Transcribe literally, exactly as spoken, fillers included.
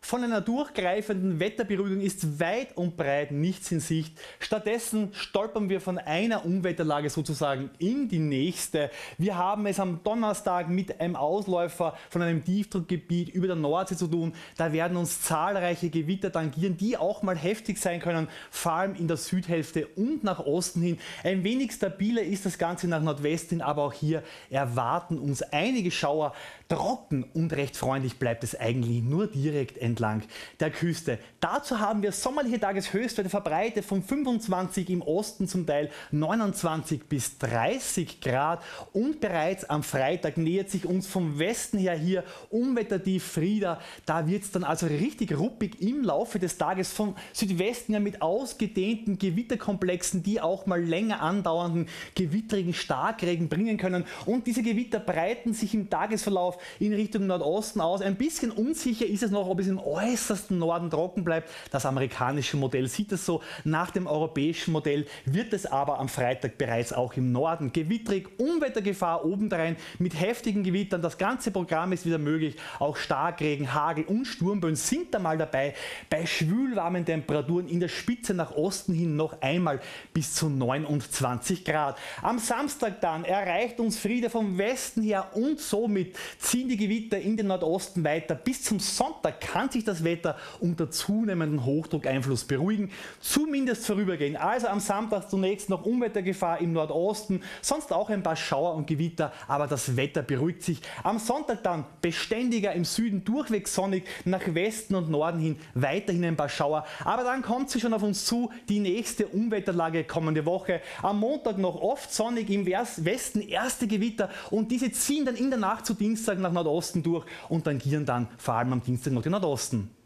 Von einer durchgreifenden Wetterberuhigung ist weit und breit nichts in Sicht. Stattdessen stolpern wir von einer Unwetterlage sozusagen in die nächste. Wir haben es am Donnerstag mit einem Ausläufer von einem Tiefdruckgebiet über der Nordsee zu tun. Da werden uns zahlreiche Gewitter tangieren, die auch mal heftig sein können, vor allem in der Südhälfte und nach Osten hin. Ein wenig stabiler ist das Ganze nach Nordwesten hin, aber auch hier erwarten uns einige Schauer. Trocken und recht freundlich bleibt es eigentlich nur direkt entlang der Küste. Dazu haben wir sommerliche Tageshöchstwerte verbreitet von fünfundzwanzig im Osten, zum Teil neunundzwanzig bis dreißig Grad, und bereits am Freitag nähert sich uns vom Westen her hier Unwettertief Frida. Da wird es dann also richtig ruppig im Laufe des Tages, vom Südwesten her mit ausgedehnten Gewitterkomplexen, die auch mal länger andauernden gewittrigen Starkregen bringen können, und diese Gewitter breiten sich im Tagesverlauf in Richtung Nordosten aus. Ein bisschen unsicher ist es noch, ob es im äußersten Norden trocken bleibt. Das amerikanische Modell sieht es so. Nach dem europäischen Modell wird es aber am Freitag bereits auch im Norden gewittrig. Unwettergefahr obendrein mit heftigen Gewittern. Das ganze Programm ist wieder möglich. Auch Starkregen, Hagel und Sturmböen sind da mal dabei. Bei schwülwarmen Temperaturen in der Spitze nach Osten hin noch einmal bis zu neunundzwanzig Grad. Am Samstag dann erreicht uns Friede vom Westen her und somit ziehen die Gewitter in den Nordosten weiter. Bis zum Sonntag kann sich das Wetter unter zunehmendem Hochdruckeinfluss beruhigen, zumindest vorübergehend. Also am Samstag zunächst noch Unwettergefahr im Nordosten, sonst auch ein paar Schauer und Gewitter, aber das Wetter beruhigt sich. Am Sonntag dann beständiger im Süden, durchweg sonnig, nach Westen und Norden hin weiterhin ein paar Schauer, aber dann kommt sie schon auf uns zu, die nächste Unwetterlage kommende Woche. Am Montag noch oft sonnig, im Westen erste Gewitter, und diese ziehen dann in der Nacht zu Dienstag nach Nordosten durch und tangieren dann vor allem am Dienstag noch den Nordosten.